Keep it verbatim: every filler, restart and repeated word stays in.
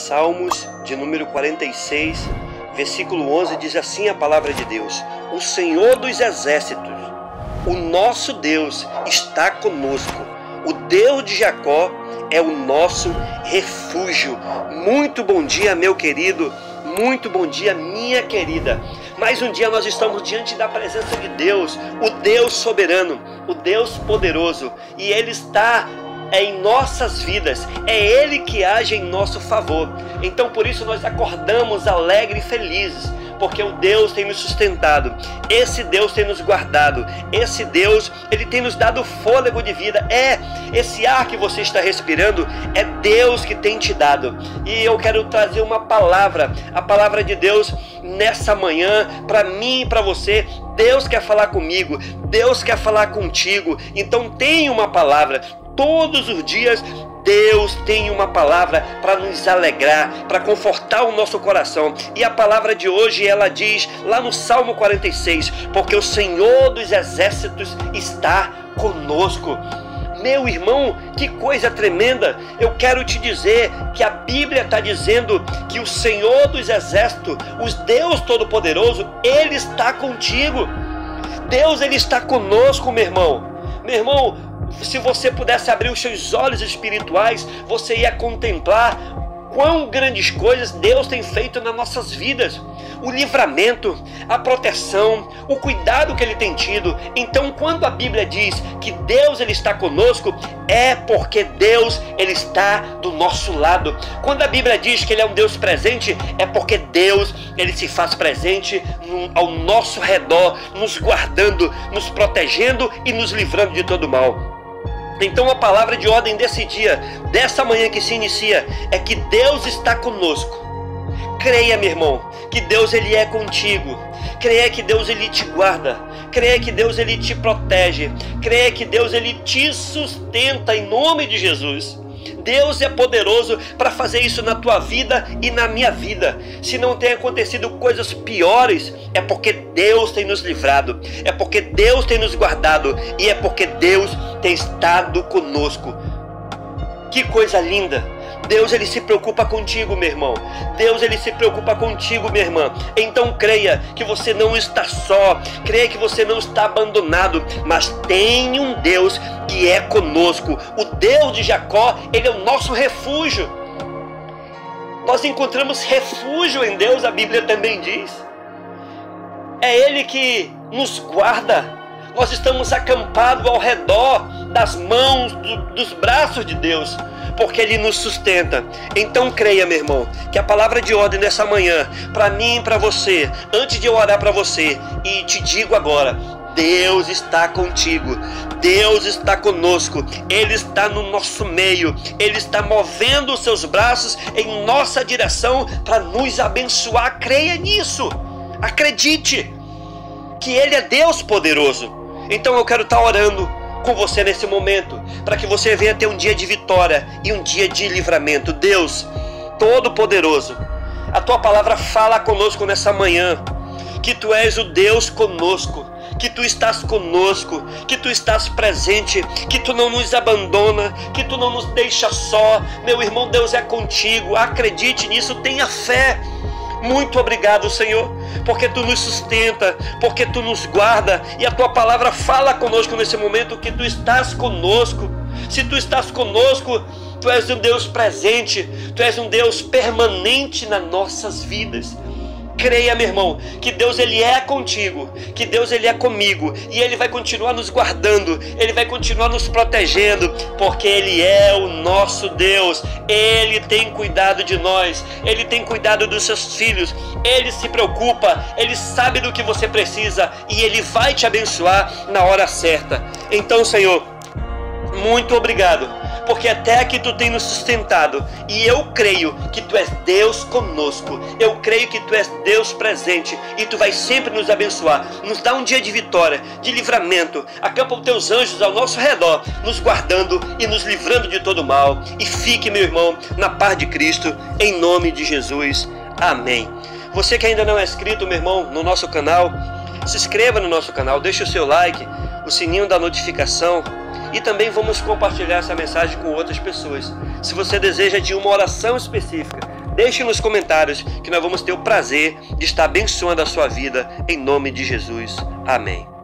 Salmos de número quarenta e seis, versículo onze, diz assim a palavra de Deus: o Senhor dos exércitos, o nosso Deus, está conosco. O Deus de Jacó é o nosso refúgio. Muito bom dia, meu querido. Muito bom dia, minha querida. Mais um dia nós estamos diante da presença de Deus, o Deus soberano, o Deus poderoso. E Ele está é em nossas vidas, é Ele que age em nosso favor. Então por isso nós acordamos alegres e felizes, porque o Deus tem nos sustentado, esse Deus tem nos guardado, esse Deus, Ele tem nos dado fôlego de vida. É, esse ar que você está respirando, é Deus que tem te dado. E eu quero trazer uma palavra, a palavra de Deus nessa manhã, para mim e para você. Deus quer falar comigo, Deus quer falar contigo, então tem uma palavra. Todos os dias Deus tem uma palavra para nos alegrar, para confortar o nosso coração. E a palavra de hoje, ela diz lá no Salmo quarenta e seis: porque o Senhor dos exércitos está conosco. Meu irmão, que coisa tremenda! Eu quero te dizer que a Bíblia está dizendo que o Senhor dos exércitos, o Deus Todo-Poderoso, Ele está contigo. Deus, Ele está conosco, meu irmão. Meu irmão, se você pudesse abrir os seus olhos espirituais, você ia contemplar quão grandes coisas Deus tem feito nas nossas vidas. O livramento, a proteção, o cuidado que Ele tem tido. Então, quando a Bíblia diz que Deus Ele está conosco, é porque Deus Ele está do nosso lado. Quando a Bíblia diz que Ele é um Deus presente, é porque Deus Ele se faz presente no, ao nosso redor, nos guardando, nos protegendo e nos livrando de todo mal. Então a palavra de ordem desse dia, dessa manhã que se inicia, é que Deus está conosco. Creia, meu irmão, que Deus Ele é contigo. Creia que Deus Ele te guarda. Creia que Deus Ele te protege. Creia que Deus Ele te sustenta em nome de Jesus. Deus é poderoso para fazer isso na tua vida e na minha vida. Se não tem acontecido coisas piores, é porque Deus tem nos livrado, é porque Deus tem nos guardado e é porque Deus tem estado conosco. Que coisa linda! Deus Ele se preocupa contigo, meu irmão. Deus Ele se preocupa contigo, minha irmã. Então creia que você não está só. Creia que você não está abandonado. Mas tem um Deus que é conosco. O Deus de Jacó, Ele é o nosso refúgio. Nós encontramos refúgio em Deus, a Bíblia também diz. É Ele que nos guarda. Nós estamos acampados ao redor das mãos, do, dos braços de Deus, porque Ele nos sustenta. Então creia, meu irmão, que a palavra de ordem nessa manhã, para mim e para você, antes de eu orar para você, e te digo agora: Deus está contigo, Deus está conosco, Ele está no nosso meio, Ele está movendo os seus braços em nossa direção para nos abençoar. Creia nisso, acredite que Ele é Deus poderoso. Então eu quero estar orando com você nesse momento, para que você venha ter um dia de vitória e um dia de livramento. Deus Todo-Poderoso, a Tua palavra fala conosco nessa manhã, que Tu és o Deus conosco, que Tu estás conosco, que Tu estás presente, que Tu não nos abandona, que Tu não nos deixa só. Meu irmão, Deus é contigo, acredite nisso, tenha fé. Muito obrigado, Senhor, porque Tu nos sustenta, porque Tu nos guarda, e a Tua palavra fala conosco nesse momento que Tu estás conosco. Se Tu estás conosco, Tu és um Deus presente, Tu és um Deus permanente nas nossas vidas. Creia, meu irmão, que Deus Ele é contigo, que Deus Ele é comigo, e Ele vai continuar nos guardando, Ele vai continuar nos protegendo, porque Ele é o nosso Deus. Ele tem cuidado de nós, Ele tem cuidado dos seus filhos, Ele se preocupa, Ele sabe do que você precisa e Ele vai te abençoar na hora certa. Então, Senhor, muito obrigado, porque até aqui Tu tem nos sustentado, e eu creio que Tu és Deus conosco, eu creio que Tu és Deus presente, e Tu vais sempre nos abençoar. Nos dá um dia de vitória, de livramento, acampa os Teus anjos ao nosso redor, nos guardando e nos livrando de todo mal, e fique, meu irmão, na paz de Cristo, em nome de Jesus, amém. Você que ainda não é inscrito, meu irmão, no nosso canal, se inscreva no nosso canal, deixe o seu like, o sininho da notificação, e também vamos compartilhar essa mensagem com outras pessoas. Se você deseja de uma oração específica, Deixe nos comentários que nós vamos ter o prazer de estar abençoando a sua vida em nome de Jesus. Amém.